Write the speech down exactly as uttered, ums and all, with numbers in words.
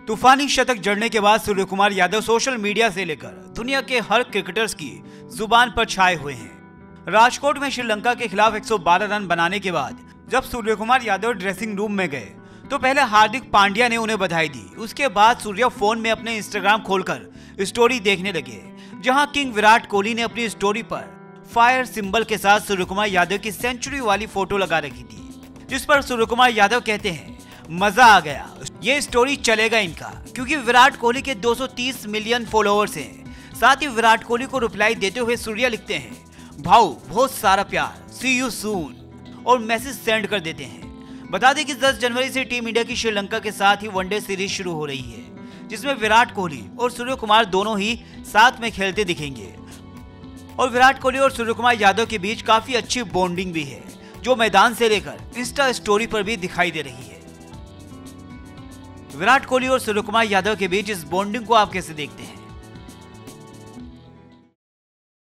तूफानी शतक जड़ने के बाद सूर्य कुमार यादव सोशल मीडिया से लेकर दुनिया के हर क्रिकेटर्स की जुबान पर छाए हुए हैं। राजकोट में श्रीलंका के खिलाफ एक सौ बारह रन बनाने के बाद जब सूर्य कुमार यादव ड्रेसिंग रूम में गए तो पहले हार्दिक पांड्या ने उन्हें बधाई दी। उसके बाद सूर्य फोन में अपने इंस्टाग्राम खोलकर स्टोरी देखने लगे, जहां किंग विराट कोहली ने अपनी स्टोरी पर फायर सिंबल के साथ सूर्य कुमार यादव की सेंचुरी वाली फोटो लगा रखी थी, जिस पर सूर्य कुमार यादव कहते हैं मजा आ गया। ये स्टोरी चलेगा इनका, क्योंकि विराट कोहली के दो सौ तीस मिलियन फॉलोअर्स हैं। साथ ही विराट कोहली को रिप्लाई देते हुए सूर्या लिखते हैं भाऊ बहुत सारा प्यार, सी यू सून, और मैसेज सेंड कर देते हैं। बता दें कि दस जनवरी से टीम इंडिया की श्रीलंका के साथ ही वनडे सीरीज शुरू हो रही है, जिसमें विराट कोहली और सूर्य कुमार दोनों ही साथ में खेलते दिखेंगे। और विराट कोहली और सूर्य कुमार यादव के बीच काफी अच्छी बॉन्डिंग भी है, जो मैदान से लेकर इंस्टा स्टोरी पर भी दिखाई दे रही है। विराट कोहली और सूर्य कुमार यादव के बीच इस बॉन्डिंग को आप कैसे देखते हैं?